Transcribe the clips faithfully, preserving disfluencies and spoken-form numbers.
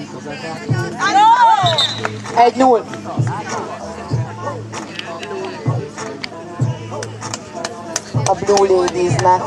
egy null. A BlueLadiesnek.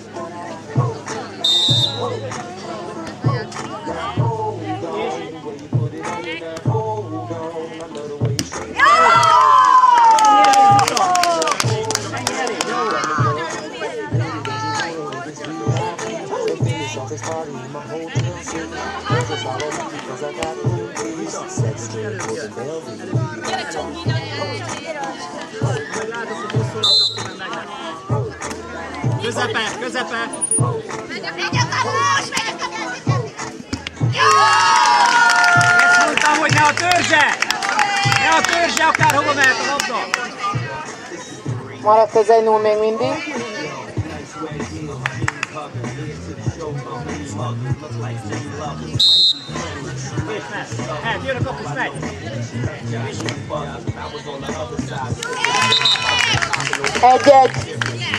Közepe, közepe! Megy a kapus, megy a kapus! Jó! Ezt mondtam, hogy ne a törzse! Ne a törzse, akárhova mehet a labda! Maradt ez egy null még mindig. Hát, jön a kapus, megy! Egy-egy.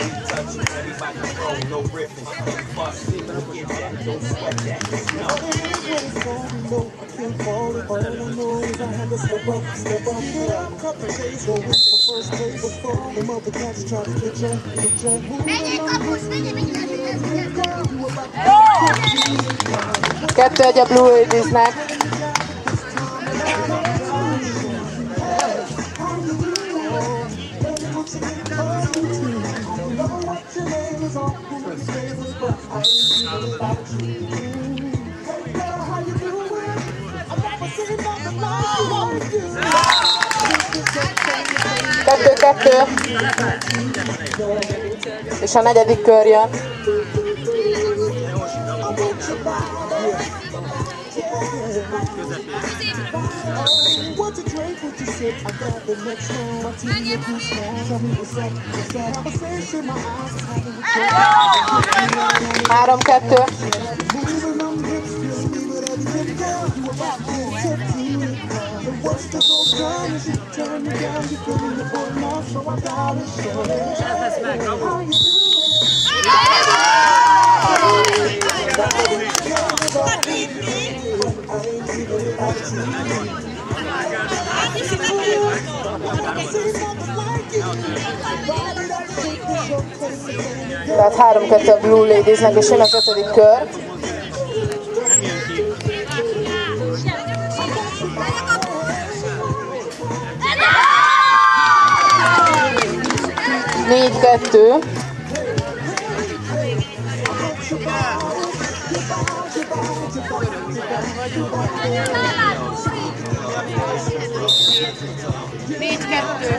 Kettő egy a BlueLadiesnek. Kettő-kettő. És a negyedik kör jön. Három-kettő. Tehát három-kettő a BlueLadiesnek, és jön az ötödik kör. négy-kettő. négy-kettő.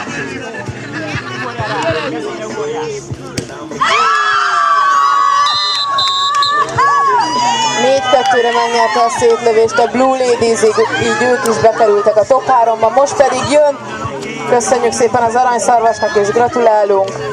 négy-kettőre megnyerte a szép lövést a BlueLadies, így ők is bekerültek a top háromba, most pedig jön. Köszönjük szépen az aranyszarvasnak és gratulálunk!